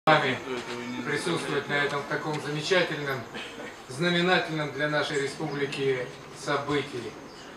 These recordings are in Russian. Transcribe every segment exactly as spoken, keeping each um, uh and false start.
вами присутствовать на этом таком замечательном, знаменательном для нашей республики событии.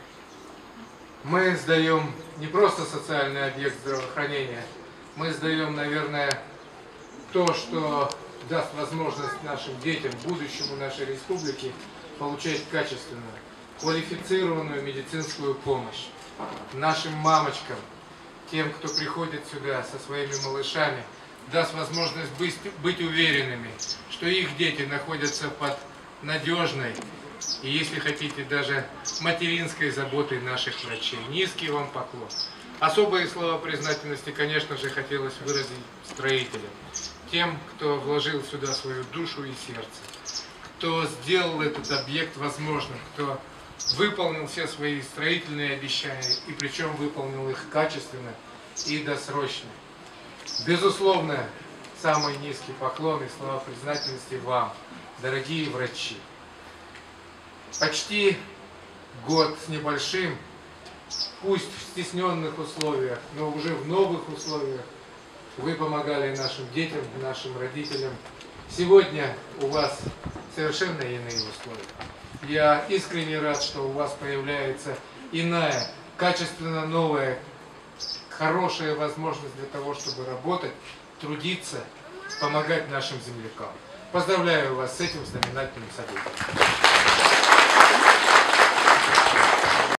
Мы сдаем не просто социальный объект здравоохранения, мы сдаем, наверное, то, что даст возможность нашим детям, будущему нашей республики, получать качественную, квалифицированную медицинскую помощь. Нашим мамочкам, тем, кто приходит сюда со своими малышами, даст возможность быть, быть уверенными, что их дети находятся под надежной и, если хотите, даже материнской заботой наших врачей. Низкий вам поклон. Особые слова признательности, конечно же, хотелось выразить строителям, тем, кто вложил сюда свою душу и сердце, кто сделал этот объект возможным, кто выполнил все свои строительные обещания, и причем выполнил их качественно и досрочно. Безусловно, самый низкий поклон и слова признательности вам, дорогие врачи. Почти год с небольшим, пусть в стесненных условиях, но уже в новых условиях, вы помогали нашим детям, нашим родителям. Сегодня у вас совершенно иные условия. Я искренне рад, что у вас появляется иная, качественно новая, хорошая возможность для того, чтобы работать, трудиться, помогать нашим землякам. Поздравляю вас с этим знаменательным событием.